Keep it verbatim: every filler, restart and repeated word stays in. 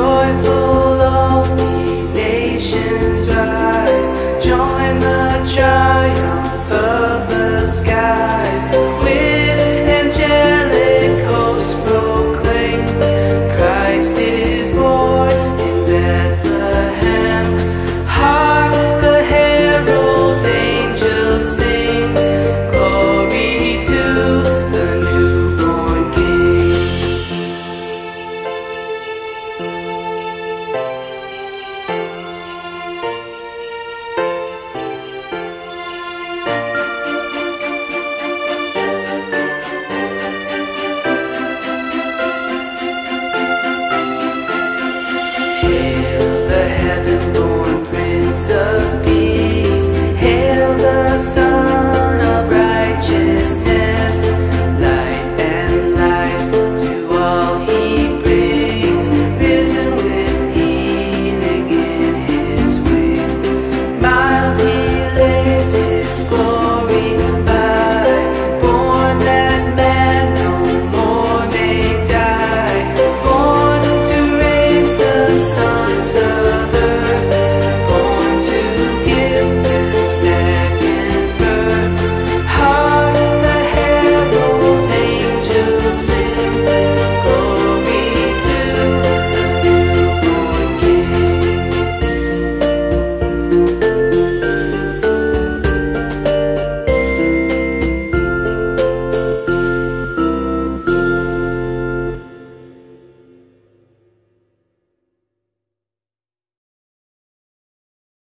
Joyful, all ye nations rise, join the triumph of the skies. With angelic hosts proclaim, Christ is born in Bethlehem. Hark the herald angels sing, glory to the newborn King. Hail the heaven-born Prince of Peace.